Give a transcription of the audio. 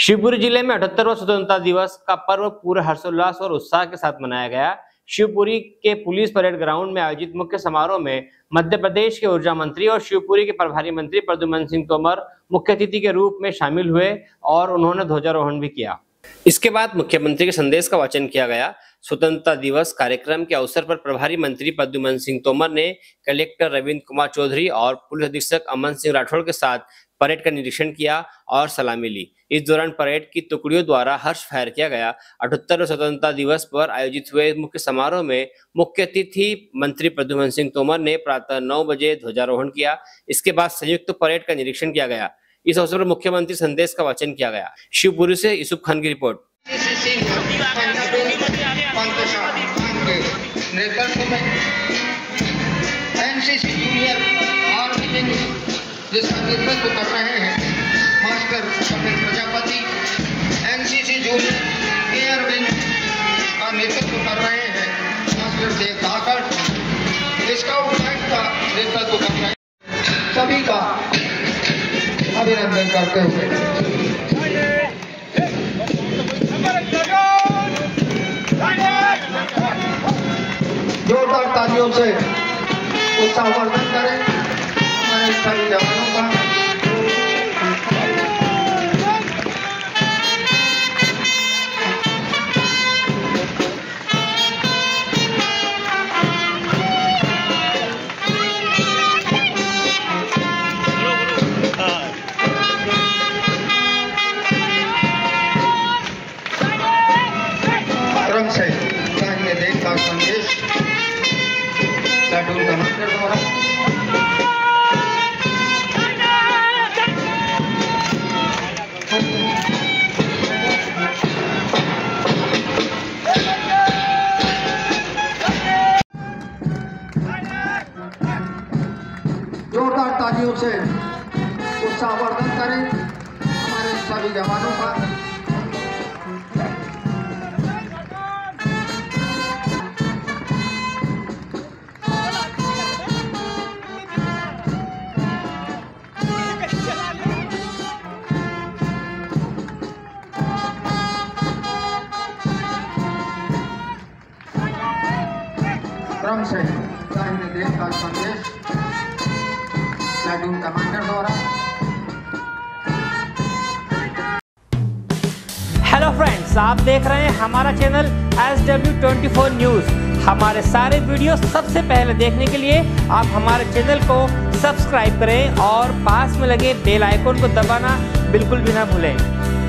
शिवपुरी जिले में 78वां स्वतंत्रता दिवस का पर्व पूरे हर्षोल्लास और उत्साह के साथ मनाया गया। शिवपुरी के पुलिस परेड ग्राउंड में आयोजित मुख्य समारोह में मध्य प्रदेश के ऊर्जा मंत्री और शिवपुरी के प्रभारी मंत्री प्रद्युम्न सिंह तोमर मुख्य अतिथि के रूप में शामिल हुए और उन्होंने ध्वजारोहण भी किया। इसके बाद मुख्यमंत्री के संदेश का वाचन किया गया। स्वतंत्रता दिवस कार्यक्रम के अवसर पर प्रभारी मंत्री प्रद्युम्न सिंह तोमर ने कलेक्टर रविंद्र कुमार चौधरी और पुलिस अधीक्षक अमन सिंह राठौड़ के साथ परेड का निरीक्षण किया और सलामी ली। इस दौरान परेड की टुकड़ियों द्वारा हर्ष फैर किया गया। 78वें स्वतंत्रता दिवस पर आयोजित हुए मुख्य समारोह में मुख्य अतिथि मंत्री प्रद्युम्न सिंह तोमर ने प्रातः 9 बजे ध्वजारोहण किया। इसके बाद संयुक्त परेड का निरीक्षण किया गया। इस अवसर पर मुख्यमंत्री संदेश का वाचन किया गया। शिवपुरी से यूसुफ खान की रिपोर्ट। जिसका नेतृत्व कर रहे हैं master Kapil Prajapati, NCC junior air wing का नेतृत्व कर रहे हैं master Dev Dhakad, scout guide का नेतृत्व कर रहे हैं। सभी का अभिनंदन करते हुए जोरदार तालियों से उत्साहवर्धन करें सभी जवानों का। क्रम से चाहिए देश का संदेश प्लाटून कमांडर द्वारा जोरदार तालियों से उत्साहवर्धन करें हमारे सभी जवानों का। क्रम से चाहिए देश का संदेश प्लाटून कमांडर द्वारा। हेलो फ्रेंड्स, आप देख रहे हैं हमारा चैनल SW24 न्यूज। हमारे सारे वीडियो सबसे पहले देखने के लिए आप हमारे चैनल को सब्सक्राइब करें और पास में लगे बेल आइकन को दबाना बिल्कुल भी ना भूलें।